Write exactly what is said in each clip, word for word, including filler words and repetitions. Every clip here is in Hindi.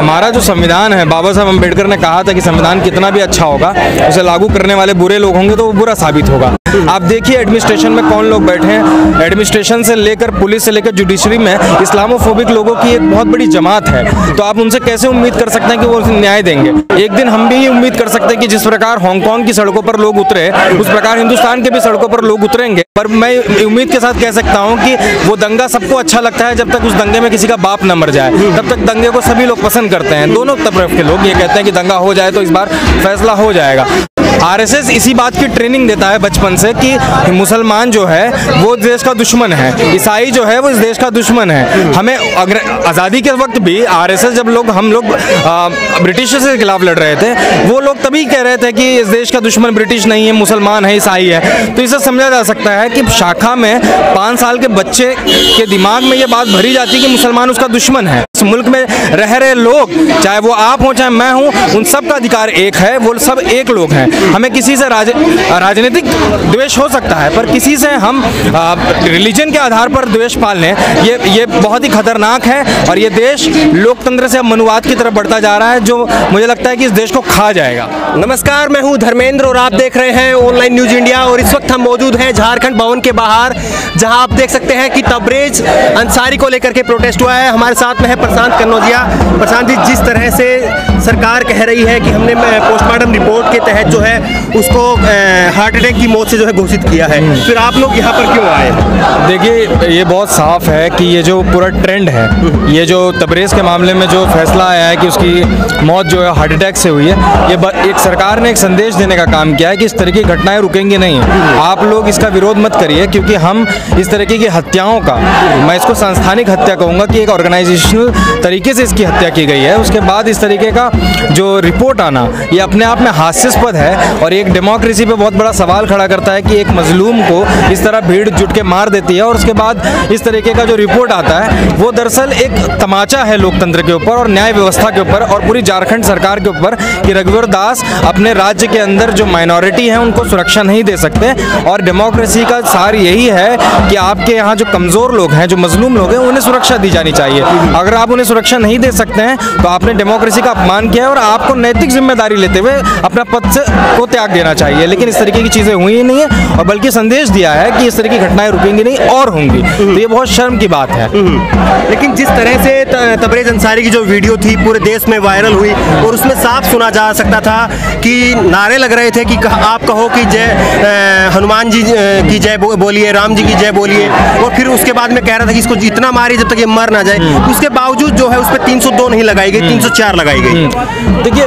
हमारा जो संविधान है, बाबा साहब अम्बेडकर ने कहा था कि संविधान कितना भी अच्छा होगा, उसे लागू करने वाले बुरे लोग होंगे तो वो बुरा साबित होगा। आप देखिए एडमिनिस्ट्रेशन में कौन लोग बैठे हैं। एडमिनिस्ट्रेशन से लेकर पुलिस से लेकर जुडिशरी में इस्लामोफोबिक लोगों की एक बहुत बड़ी जमात है। तो आप उनसे कैसे उम्मीद कर सकते हैं कि वो न्याय देंगे? एक दिन हम भी ये उम्मीद कर सकते हैं कि जिस प्रकार हांगकांग की सड़कों पर लोग उतरे, उस प्रकार हिंदुस्तान के भी सड़कों पर लोग उतरेंगे। पर मैं उम्मीद के साथ कह सकता हूँ कि वो दंगा सबको अच्छा लगता है जब तक उस दंगे में किसी का बाप न मर जाए, तब तक दंगे को सभी लोग पसंद करते हैं। दोनों तरफ के लोग ये कहते हैं कि दंगा हो जाए तो इस बार फैसला हो जाएगा। आरएसएस इसी बात की ट्रेनिंग देता है बचपन से कि मुसलमान जो है वो देश का दुश्मन है, ईसाई जो है वो इस देश का दुश्मन है। हमें अगर आज़ादी के वक्त भी आरएसएस, जब लोग हम लोग ब्रिटिश के खिलाफ लड़ रहे थे, वो लोग तभी कह रहे थे कि इस देश का दुश्मन ब्रिटिश नहीं है, मुसलमान है, ईसाई है। तो इसे समझा जा सकता है कि शाखा में पाँच साल के बच्चे के दिमाग में ये बात भरी जाती है कि मुसलमान उसका दुश्मन है। इस मुल्क में रह रहे लोग, चाहे वो आप हों चाहे मैं हूँ, उन सब का अधिकार एक है, वो सब एक लोग हैं। हमें किसी से राज, राजनीतिक द्वेष हो सकता है, पर किसी से हम रिलीजन के आधार पर द्वेष पाल लें, ये ये बहुत ही खतरनाक है। और ये देश लोकतंत्र से अब मनुवाद की तरफ बढ़ता जा रहा है, जो मुझे लगता है कि इस देश को खा जाएगा। नमस्कार, मैं हूं धर्मेंद्र और आप देख रहे हैं ऑनलाइन न्यूज इंडिया। और इस वक्त हम मौजूद हैं झारखंड भवन के बाहर, जहां आप देख सकते हैं कि तबरेज अंसारी को लेकर के प्रोटेस्ट हुआ है। हमारे साथ में है प्रशांत कन्नौजिया। प्रशांत जी, जिस तरह से सरकार कह रही है कि हमने पोस्टमार्टम रिपोर्ट के तहत जो है उसको हार्ट अटैक की मौत से जो है घोषित किया है, फिर आप लोग यहाँ पर क्यों आए? देखिए, ये बहुत साफ है कि ये जो पूरा ट्रेंड है, ये जो तबरेज के मामले में जो फैसला आया है कि उसकी मौत जो है हार्ट अटैक से हुई है, ये एक सरकार ने एक संदेश देने का काम किया है कि इस तरह की घटनाएं रुकेंगी नहीं। आप लोग इसका विरोध मत करिए, क्योंकि हम इस तरीके की हत्याओं का, मैं इसको संस्थानिक हत्या कहूँगा कि एक ऑर्गेनाइजेशनल तरीके से इसकी हत्या की गई है, उसके बाद इस तरीके का जो रिपोर्ट आना, ये अपने आप में हास्यास्पद है और एक डेमोक्रेसी पे बहुत बड़ा सवाल खड़ा करता है कि एक मजलूम को इस तरह भीड़ जुट के मार देती है और उसके बाद इस तरीके का जो रिपोर्ट आता है वो दरअसल एक तमाचा है लोकतंत्र के ऊपर और न्याय व्यवस्था के ऊपर और पूरी झारखंड सरकार के ऊपर कि रघुवर दास अपने राज्य के अंदर जो माइनॉरिटी है उनको सुरक्षा नहीं दे सकते। और डेमोक्रेसी का सार यही है कि आपके यहाँ जो कमज़ोर लोग हैं, जो मजलूम लोग हैं, उन्हें सुरक्षा दी जानी चाहिए। अगर आप उन्हें सुरक्षा नहीं दे सकते हैं तो आपने डेमोक्रेसी का अपमान किया है और आपको नैतिक जिम्मेदारी लेते हुए अपना पद से को त्याग देना चाहिए। लेकिन इस तरीके की चीज़ें हुई ही नहीं है और बल्कि संदेश दिया है कि इस तरह की घटनाएं रुकेंगी नहीं और होंगी। तो ये बहुत शर्म की बात है। लेकिन जिस तरह से तबरेज अंसारी की जो वीडियो थी पूरे देश में वायरल हुई और उसमें साफ सुना जा सकता था कि नारे लग रहे थे कि आप कहो कि जय हनुमान जी की जय बोलिए, राम जी की जय बोलिए, और फिर उसके बाद में कह रहा था कि इसको इतना मारिए जब तक ये मर ना जाए। उसके बावजूद जो है उस पर तीन सौ दो नहीं लगाई गई, तीन सौ चार लगाई गई। देखिए,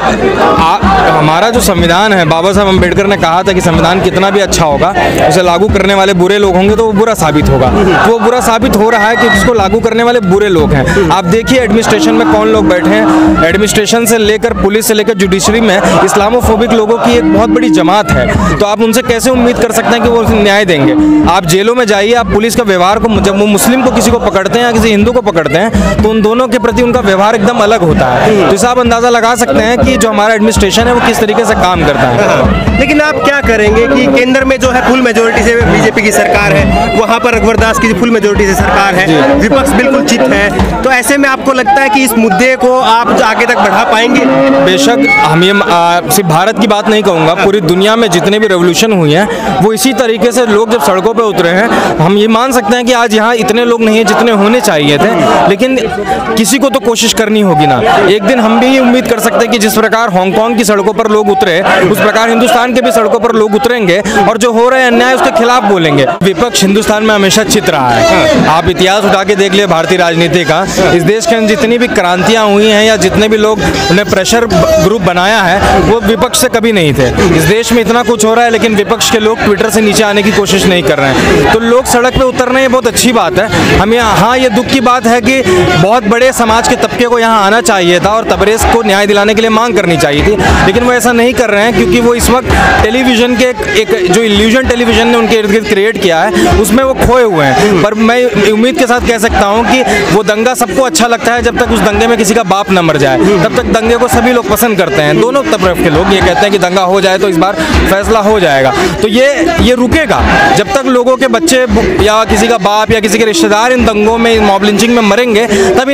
हमारा जो संविधान है, बाबा साहब अम्बेडकर ने कहा था कि संविधान कितना भी अच्छा होगा, उसे लागू करने वाले बुरे लोग होंगे तो वो बुरा साबित होगा। वो बुरा साबित हो रहा है कि जिसको लागू करने वाले बुरे लोग हैं। आप देखिए एडमिनिस्ट्रेशन में कौन लोग बैठे हैं। एडमिनिस्ट्रेशन से लेकर पुलिस से लेकर जुडिशरी में इस्लामोफोबिक लोगों की एक बहुत बड़ी जमात है। तो आप उनसे कैसे उम्मीद कर सकते हैं कि वो न्याय देंगे? आप जेलों में जाइए, आप पुलिस का व्यवहार को, जब वो मुस्लिम को किसी को पकड़ते हैं या किसी हिंदू को पकड़ते हैं तो उन दोनों के प्रति उनका व्यवहार एकदम अलग होता है। तो इसे आप अंदाजा लगा सकते हैं कि जो हमारा एडमिनिस्ट्रेशन है वो किस तरीके से काम करता है। लेकिन आप क्या करेंगे कि केंद्र में जो है फुल मेजोरिटी से बीजेपी की सरकार है, वहाँ पर रघुवर दास की फुल मेजोरिटी से सरकार है, विपक्ष बिल्कुल चित है। तो ऐसे में आपको लगता है कि इस मुद्दे को आप आगे तक बढ़ा पाएंगे? बेशक, हम ये सिर्फ भारत की बात नहीं कहूँगा, पूरी दुनिया में जितने भी रेवोल्यूशन हुई हैं वो इसी तरीके से लोग जब सड़कों पर उतरे हैं। हम ये मान सकते हैं कि आज यहाँ इतने लोग नहीं हैं जितने होने चाहिए थे, लेकिन किसी को तो कोशिश करनी होगी ना। एक दिन हम भी ये उम्मीद कर सकते हैं कि जिस प्रकार हांगकांग की सड़कों पर लोग उतरे, उस प्रकार हिंदुस्तान के भी सड़कों पर लोग उतरेंगे और जो हो रहे अन्याय उसके खिलाफ बोलेंगे। विपक्ष हिंदुस्तान में हमेशा चित रहा है। आप इतिहास उठा के देख लिए भारतीय राजनीति का, इस देश के अंदर जितनी भी क्रांतियां हुई हैं या जितने भी लोग उन्हें प्रेशर ग्रुप बनाया है वो विपक्ष से कभी नहीं थे। इस देश में इतना कुछ हो रहा है लेकिन विपक्ष के लोग ट्विटर से नीचे आने की कोशिश नहीं कर रहे हैं। तो लोग सड़क पे उतर रहे हैं, बहुत अच्छी बात है। हम यहाँ, हाँ, ये दुख की बात है कि बहुत बड़े समाज के तबके को यहाँ आना चाहिए था और तबरेज को न्याय दिलाने के लिए मांग करनी चाहिए थी, लेकिन वो ऐसा नहीं कर रहे हैं क्योंकि वो इस वक्त टेलीविजन के एक, एक जो इल्यूजन टेलीविजन ने उनके इर्द गिर्द क्रिएट किया है उसमें वो खोए हुए हैं। पर मैं उम्मीद के साथ कह सकता हूँ कि वो दंगा सबको अच्छा लगता है जब तक उस दंगे में किसी का बाप न मर जाए, तब तक दंगे को सभी लोग पसंद करते हैं। दोनों तरफ के लोग ये कहते हैं कि दंगा हो जाए तो इस बार फैसला हो जाएगा। तो ये ये रुकेगा जब तक लोगों के बच्चे या किसी का बाप या किसी के रिश्तेदार इन दंगों में, मॉब लिंचिंग में मरेंगे, तब इन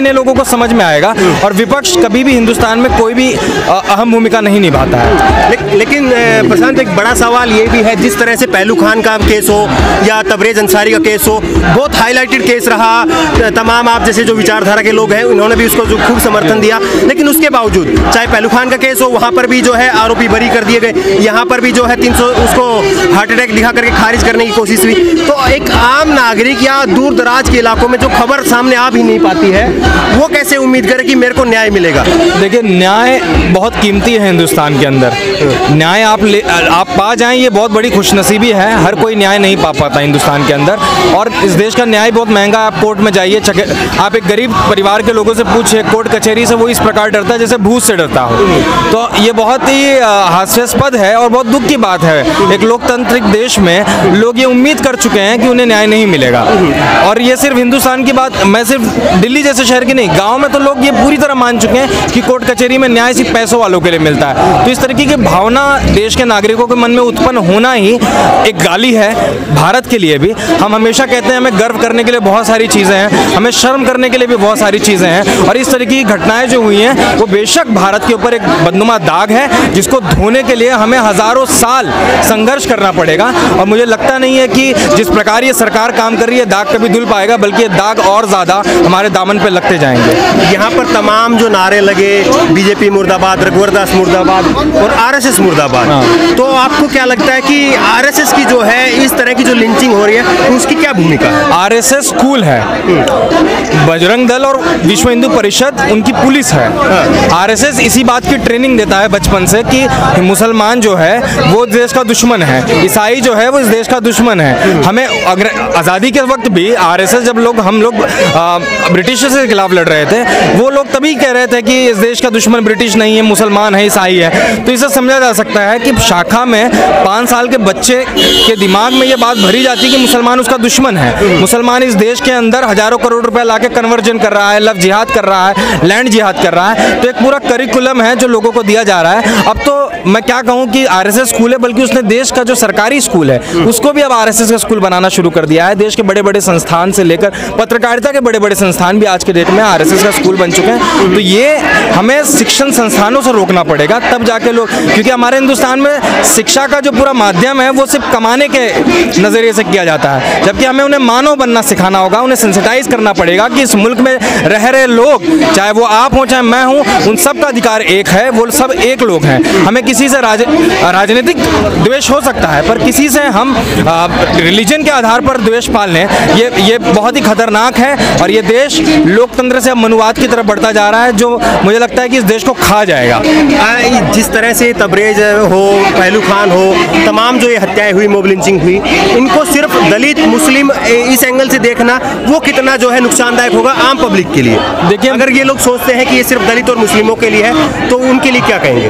इन्हें लोगों को समझ में आएगा। और विपक्ष कभी भी हिंदुस्तान में कोई भी अहम भूमिका नहीं निभाता है। ले, लेकिन प्रशांत, एक बड़ा सवाल ये भी है, जिस तरह से पहलू खान का केस हो या तबरेज अंसारी का केस हो, बहुत हाईलाइटेड केस रहा, तमाम आप जैसे जो विचारधारा के लोग हैं उन्होंने भी उसको जो खूब समर्थन दिया, लेकिन उसके बावजूद चाहे पहलू खान का केस हो, वहाँ पर भी जो है आरोपी बरी कर दिए गए, यहाँ पर भी जो है तीन सौ उसको हार्ट अटैक दिखा करके खारिज करने की कोशिश हुई। तो एक आम नागरिक या दूर दराज के इलाकों में जो खबर सामने आ भी नहीं पाती है, वो कैसे उम्मीद करे कि मेरे को न्याय मिलेगा? देखिए, न्याय बहुत कीमती है हिंदुस्तान के अंदर। न्याय आप ले आप पा जाएं, ये बहुत बड़ी खुशनसीबी है। हर कोई न्याय नहीं पा पाता हिंदुस्तान के अंदर, और इस देश का न्याय बहुत महंगा। आप कोर्ट में जाइए, आप एक गरीब परिवार के लोगों से पूछिए, कोर्ट कचहरी से वो इस प्रकार डरता है जैसे भूत से डरता हो। तो ये बहुत ही हास्यास्पद है और बहुत दुख की बात है। एक लोकतांत्रिक देश में लोग ये उम्मीद कर चुके हैं कि उन्हें न्याय नहीं मिलेगा। और ये सिर्फ हिंदुस्तान की बात, मैं सिर्फ दिल्ली जैसे शहर की नहीं, गाँव में तो लोग ये पूरी तरह मान चुके हैं कि कोर्ट कचहरी में न्याय सिर्फ पैसों वालों के लिए मिलता है। तो इस तरीके की भावना देश के नागरिकों के मन में उत्पन्न होना ही एक गाली है भारत के लिए भी। हम हमेशा कहते हैं हमें गर्व करने के लिए बहुत सारी चीज़ें हैं, हमें शर्म करने के लिए भी बहुत सारी चीज़ें हैं, और इस तरीके की घटनाएं जो हुई हैं वो बेशक भारत के ऊपर एक बदनुमा दाग है, जिसको धोने के लिए हमें हज़ारों साल संघर्ष करना पड़ेगा। और मुझे लगता नहीं है कि जिस प्रकार ये सरकार काम कर रही है दाग कभी धुल पाएगा, बल्कि ये दाग और ज़्यादा हमारे दामन पर लगते जाएंगे। यहाँ पर तमाम जो नारे लगे, बीजेपी मुर्दाबाद, रघुवर दास मुर्दाबाद और आरएसएस मुर्दाबाद, तो आपको क्या लगता है कि आरएसएस की जो है इस तरह की जो लिंचिंग हो रही है उसकी क्या भूमिका है? आरएसएस स्कूल है, बजरंग दल और विश्व हिंदू परिषद उनकी पुलिस है। आरएसएस इसी बात की ट्रेनिंग देता है बचपन से कि मुसलमान जो है वो देश का दुश्मन है, ईसाई जो है वो इस देश का दुश्मन है। हमें अगर आज़ादी के वक्त भी आरएसएस, जब लोग हम लोग ब्रिटिश के खिलाफ लड़ रहे थे, वो लोग तभी कह रहे थे कि इस देश का दुश्मन ब्रिटिश नहीं है, मुसलमान है, ईसाई है। तो इसे समझा जा सकता है कि शाखा में पाँच साल के बच्चे के दिमाग में ये बात भरी जाती है कि मुसलमान उसका दुश्मन है। मुसलमान इस देश के अंदर हजारों करोड़ रुपए लाके कन्वर्जन कर रहा है, लव जिहाद कर रहा है, लैंड जिहाद कर रहा है। तो एक पूरा करिकुलम है जो लोगों को दिया जा रहा है। अब तो मैं क्या कहूँ कि आरएसएस स्कूल है, बल्कि उसने देश का जो सरकारी स्कूल है उसको भी अब आरएसएस का स्कूल बनाना शुरू कर दिया है। देश के बड़े बड़े संस्थान से लेकर पत्रकारिता के बड़े बड़े संस्थान भी आज के डेट में आरएसएस का स्कूल बन चुके हैं। तो ये हमें शिक्षण संस्थानों से रोकना पड़ेगा, तब जाके लोग, क्योंकि हमारे हिंदुस्तान में शिक्षा का जो पूरा माध्यम है वो सिर्फ कमाने के नज़रिए से किया जाता है, जबकि हमें उन्हें मानव बनना सिखाना होगा। उन्हें सेंसिटाइज करना पड़ेगा कि इस मुल्क में रह रहे लोग, चाहे वो आप हो चाहे मैं हूँ, उन सब का अधिकार एक है, वो सब एक लोग हैं। हमें किसी से राज, राजनीतिक द्वेष हो सकता है, पर किसी से हम रिलीजन के आधार पर द्वेष पाल लें, ये ये बहुत ही खतरनाक है। और ये देश लोकतंत्र से मनुवाद की तरफ बढ़ता जा रहा है, जो मुझे लगता है कि इस देश को खा जाएगा। जिस तरह से तबरेज हो, पहलू खान हो, तमाम जो ये हत्याएं हुई, मोब लिंचिंग हुई, इनको सिर्फ दलित मुस्लिम इस एंगल से देखना वो कितना जो है नुकसानदायक होगा आम पब्लिक के लिए? देखिए, अगर ये लोग सोचते हैं कि ये सिर्फ दलित और मुस्लिमों के लिए है तो उनके लिए क्या कहेंगे?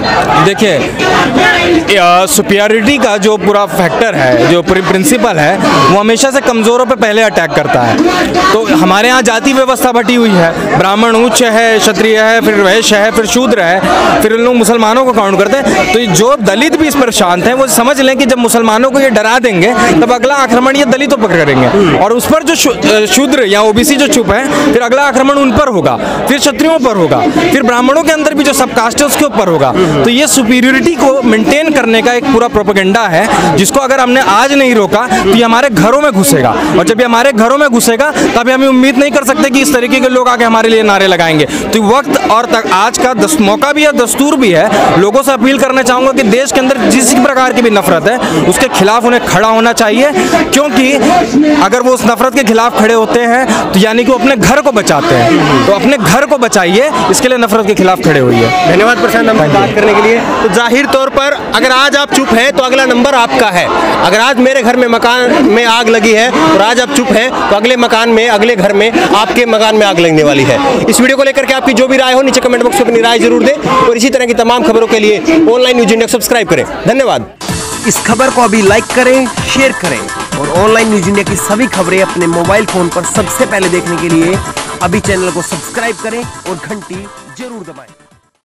देखिए, सुपीरियरिटी का जो पूरा फैक्टर है, जो प्रिंसिपल है, वो हमेशा से कमज़ोरों पे पहले अटैक करता है। तो हमारे यहाँ जाति व्यवस्था बटी हुई है, ब्राह्मण उच्च है, क्षत्रिय है, फिर वैश्य है, फिर शूद्र है, फिर लोग मुसलमानों को काउंट करते हैं। तो जो दलित भी इस पर शांत हैं, वो समझ लें कि जब मुसलमानों को ये डरा देंगे तब अगला आक्रमण ये दलितों पर करेंगे, और उस पर जो शूद्र या ओबीसी जो चुप है, फिर अगला आक्रमण उन पर होगा, फिर क्षत्रियों पर होगा, फिर ब्राह्मणों के अंदर भी जो सब कास्ट है उसके ऊपर होगा। तो ये सुपीरियरिटी को मेंटेन करने का एक पूरा प्रोपेगेंडा है, जिसको अगर हमने आज नहीं रोका तो ये हमारे घरों में घुसेगा, और जब ये हमारे घरों में घुसेगा तब हमें उम्मीद नहीं कर सकते कि इस तरीके के लोग आके हमारे लिए नारे लगाएंगे। तो वक्त और तक आज का दस, मौका भी है, दस्तूर भी है। लोगों से अपील करना चाहूँगा कि देश के अंदर जिस प्रकार की भी नफरत है उसके खिलाफ उन्हें खड़ा होना चाहिए, क्योंकि अगर वो उस नफरत के खिलाफ खड़े होते हैं तो यानी कि वो अपने घर को बचाते हैं। तो अपने घर को बचाइए, इसके लिए नफरत के खिलाफ खड़े होइए। धन्यवाद प्रशांत हमसे बात करने के लिए। तो जाहिर तौर पर अगर आज आप चुप हैं तो अगला नंबर आपका है। अगर आज मेरे घर में मकान में आग लगी है और आज आप चुप हैं तो अगले मकान में, अगले घर में, आपके मकान में आग लगने वाली है। इस वीडियो को लेकर के आपकी जो भी राय हो नीचे कमेंट बॉक्स में अपनी राय जरूर दें, और इसी तरह की तमाम खबरों के लिए ऑनलाइन न्यूज इंडिया को सब्सक्राइब करें। धन्यवाद। इस खबर को अभी लाइक करें, शेयर करें, और ऑनलाइन न्यूज इंडिया की सभी खबरें अपने मोबाइल फोन पर सबसे पहले देखने के लिए अभी चैनल को सब्सक्राइब करें और घंटी जरूर दबाएं।